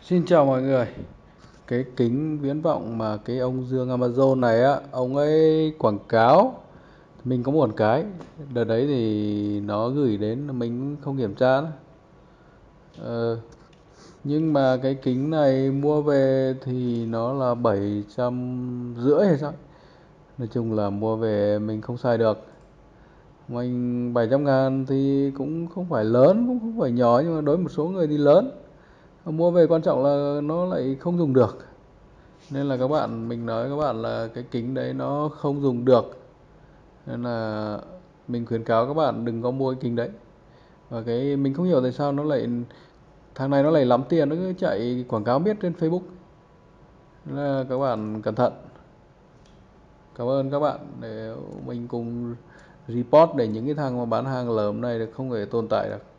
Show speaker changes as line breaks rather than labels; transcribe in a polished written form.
Xin chào mọi người. Cái kính viễn vọng mà cái ông Dương Amazon này á, ông ấy quảng cáo. Mình có một cái. Đợt đấy thì nó gửi đến mình không kiểm tra nữa. Ờ, nhưng mà cái kính này mua về thì nó là 750 hay sao. Nói chung là mua về mình không xài được. Mình 700.000 thì cũng không phải lớn, cũng không phải nhỏ, nhưng mà đối với một số người thì lớn. Mua về quan trọng là nó lại không dùng được. Nên là mình nói các bạn là cái kính đấy nó không dùng được, nên là mình khuyến cáo các bạn đừng có mua cái kính đấy. Và cái mình không hiểu tại sao thằng này nó lại lắm tiền, nó cứ chạy quảng cáo biết trên Facebook. Nên là các bạn cẩn thận. Cảm ơn các bạn, để mình cùng report để những cái thằng mà bán hàng lởm này không thể tồn tại được.